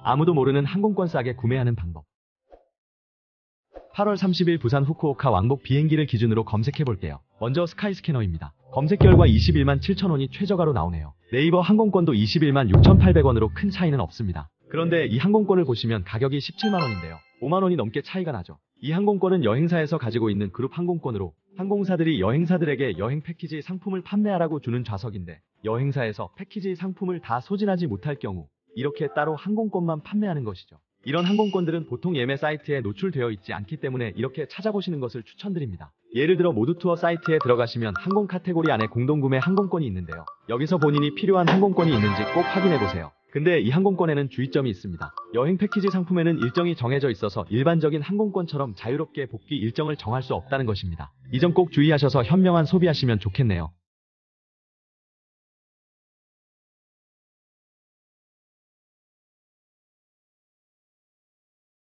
아무도 모르는 항공권 싸게 구매하는 방법. 8월 30일 부산 후쿠오카 왕복 비행기를 기준으로 검색해볼게요. 먼저 스카이스캐너입니다. 검색 결과 21만 7천원이 최저가로 나오네요. 네이버 항공권도 21만 6,800원으로 큰 차이는 없습니다. 그런데 이 항공권을 보시면 가격이 17만원인데요. 5만원이 넘게 차이가 나죠. 이 항공권은 여행사에서 가지고 있는 그룹 항공권으로 항공사들이 여행사들에게 여행 패키지 상품을 판매하라고 주는 좌석인데, 여행사에서 패키지 상품을 다 소진하지 못할 경우 이렇게 따로 항공권만 판매하는 것이죠. 이런 항공권들은 보통 예매 사이트에 노출되어 있지 않기 때문에 이렇게 찾아보시는 것을 추천드립니다. 예를 들어 모두투어 사이트에 들어가시면 항공 카테고리 안에 공동구매 항공권이 있는데요. 여기서 본인이 필요한 항공권이 있는지 꼭 확인해보세요. 근데 이 항공권에는 주의점이 있습니다. 여행 패키지 상품에는 일정이 정해져 있어서 일반적인 항공권처럼 자유롭게 복귀 일정을 정할 수 없다는 것입니다. 이 점 꼭 주의하셔서 현명한 소비하시면 좋겠네요.